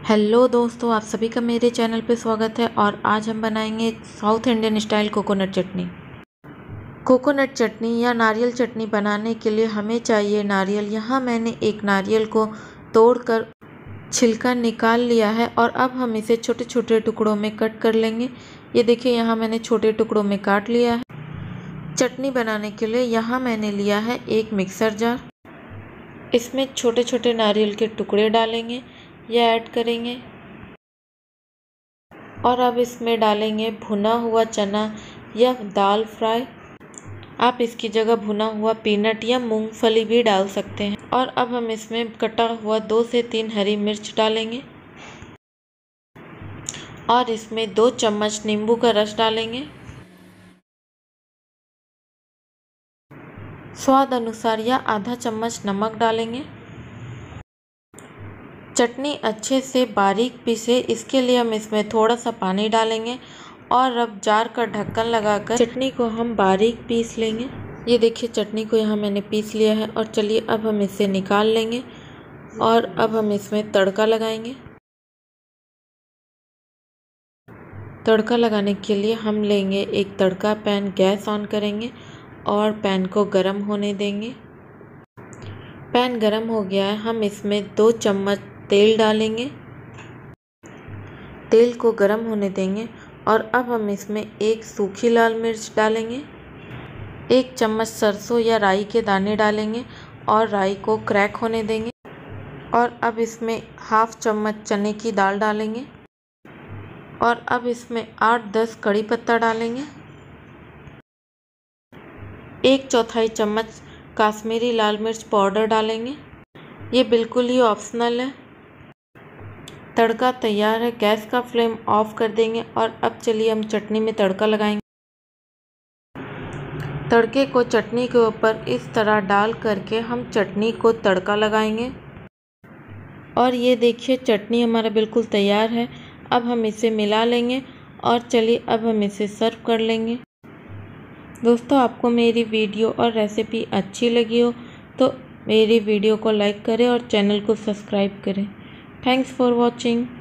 Hello दोस्तों, आप सभी का मेरे चैनल पे स्वागत है। और आज हम बनाएंगे south Indian style coconut chutney. Coconut chutney या नारियल चटनी बनाने के लिए हमें चाहिए नारियल। यहाँ मैंने एक नारियल को तोड़कर छिलका निकाल लिया है और अब हम इसे छोटे छोटे टुकड़ों में कट कर लेंगे। ये देखिए, यहाँ मैंने छोटे टुकड़ों में काट लिया है। चटनी बनाने के लिए यहाँ मैंने लिया है एक मिक्सर जार। इसमें छोटे छोटे नारियल के टुकड़े डालेंगे या ऐड करेंगे और अब इसमें डालेंगे भुना हुआ चना या दाल फ्राई। आप इसकी जगह भुना हुआ पीनट या मूंगफली भी डाल सकते हैं। और अब हम इसमें कटा हुआ 2 से 3 हरी मिर्च डालेंगे और इसमें 2 चम्मच नींबू का रस डालेंगे। स्वाद अनुसार या आधा चम्मच नमक डालेंगे। चटनी अच्छे से बारीक पीसे, इसके लिए हम इसमें थोड़ा सा पानी डालेंगे और अब जार का ढक्कन लगाकर चटनी को हम बारीक पीस लेंगे। ये देखिए, चटनी को यहाँ मैंने पीस लिया है। और चलिए अब हम इसे निकाल लेंगे और अब हम इसमें तड़का लगाएंगे। तड़का लगाने के लिए हम लेंगे एक तड़का पैन, गैस ऑन करेंगे और पैन को गर्म होने देंगे। पैन गर्म हो गया है, हम इसमें 2 चम्मच तेल डालेंगे। तेल को गर्म होने देंगे और अब हम इसमें 1 सूखी लाल मिर्च डालेंगे। 1 चम्मच सरसों या राई के दाने डालेंगे और राई को क्रैक होने देंगे। और अब इसमें ½ चम्मच चने की दाल डालेंगे और अब इसमें 8-10 कड़ी पत्ता डालेंगे। 1/4 चम्मच काश्मीरी लाल मिर्च पाउडर डालेंगे। ये बिल्कुल ही ऑप्शनल है। तड़का तैयार है, गैस का फ्लेम ऑफ कर देंगे और अब चलिए हम चटनी में तड़का लगाएंगे। तड़के को चटनी के ऊपर इस तरह डाल करके हम चटनी को तड़का लगाएंगे। और ये देखिए, चटनी हमारा बिल्कुल तैयार है। अब हम इसे मिला लेंगे और चलिए अब हम इसे सर्व कर लेंगे। दोस्तों, आपको मेरी वीडियो और रेसिपी अच्छी लगी हो तो मेरी वीडियो को लाइक करें और चैनल को सब्सक्राइब करें। Thanks for watching.